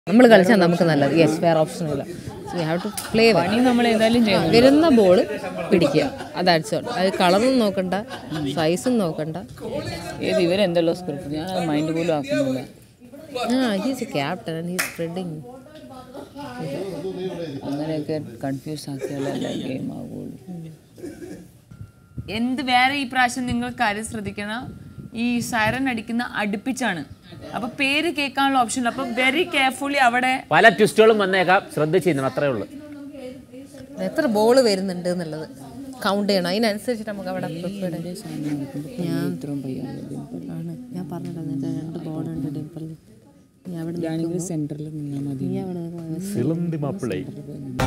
നമ്മൾ കളിച്ചാൽ നമുക്ക് നല്ലത്. യെസ്, വേറെ ഓപ്ഷൻ ഇല്ല. We have to play. നമ്മൾ ഏതായാലും വരുന്ന ബോൾ പിടിക്കുക, അതാഴ്ച. അത് കളറും നോക്കണ്ട, സൈസും നോക്കണ്ട. ഇവരെന്തല്ലോ സ്ക്രിപ്റ്റ് ഞാൻ അത് മൈൻഡ് പോലും ആക്കുന്നില്ല. He's a captain and he's spreading. അങ്ങനെയൊക്കെ കൺഫ്യൂസ് ആക്കിയാലല്ലേ ഗെയിം ആവുള്ളൂ. എന്ത് വേറെ ഈ പ്രാവശ്യം നിങ്ങൾ കാര്യം ശ്രദ്ധിക്കണം, ഈ സൈറൻ അടിക്കുന്ന അടുപ്പിച്ചാണ്. അപ്പൊ പേര് കേൾക്കാനുള്ള ഓപ്ഷൻ, അപ്പൊ വെരി കെയർഫുള്ളി അവിടെ പല ട്വിസ്റ്റുകളും വന്നേക്കാം, ശ്രദ്ധിച്ചിരുന്നു. അത്രേ ഉള്ളൂ. എത്ര ബോൾ വരുന്നുണ്ട് എന്നുള്ളത് കൗണ്ട് ചെയ്യണം. അതിനനുസരിച്ചിട്ട് നമുക്ക് അവിടെ പ്രിപ്പയർ ഞാൻ പറഞ്ഞിട്ടുണ്ട്. 2 ബോളുണ്ട് ഡിംപിൾ. സെന്ററിൽ നിന്നാൽ മതി.